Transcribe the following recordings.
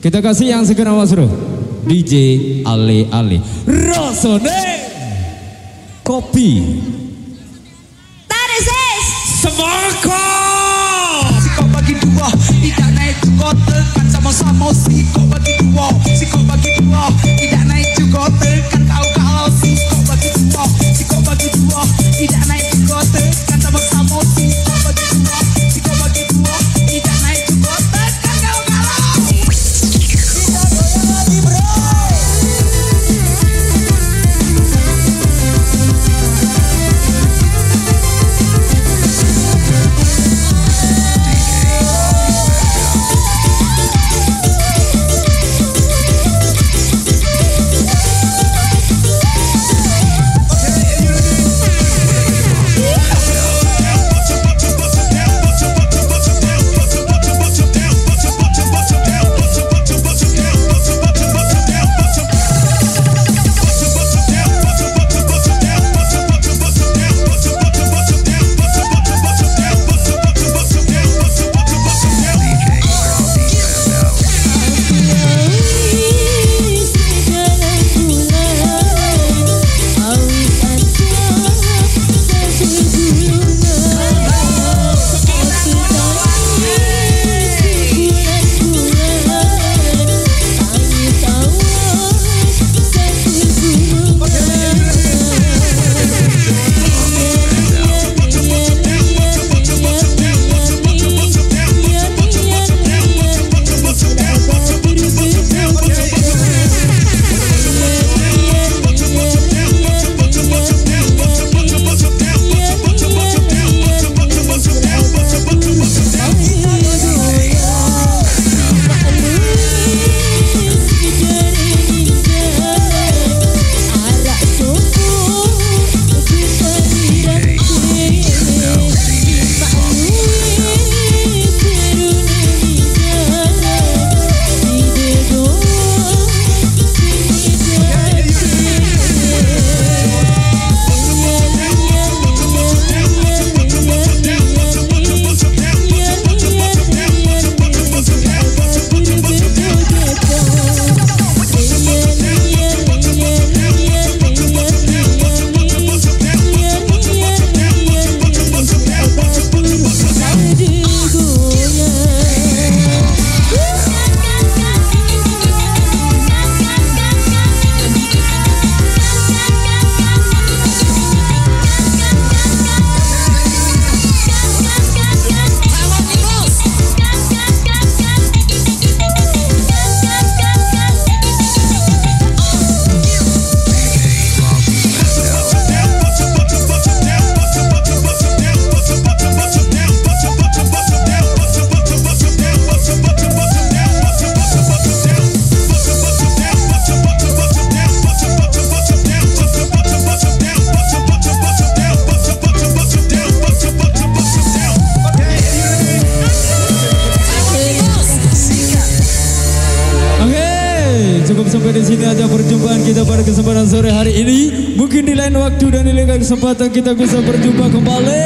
Kita kasih yang segera masuk. DJ Ale Ale. Rasane kopi. Tareses. Semangka. Sikap bagi dua, tidak naik juga tekan sama-sama. Sikap bagi dua, sikap bagi dua, tidak naik juga tekan kau kalau sikap bagi dua, sikap bagi dua, tidak naik juga tekan sama-sama. Sikap bagi dua, sikap bagi dua, tidak naik juga tekan kau kalau. Kita goyang lagi bro. Cukup sampai di sini aja perjumpaan kita pada kesempatan sore hari ini. Mungkin di lain waktu dan di lain kesempatan kita bisa berjumpa kembali.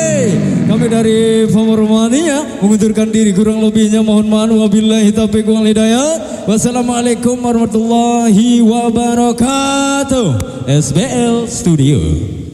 Kami dari Famormania mengundurkan diri, kurang lebihnya mohon maaf. Wabillahi taufiq wal hidayah. Wassalamualaikum warahmatullahi wabarakatuh. SBL Studio.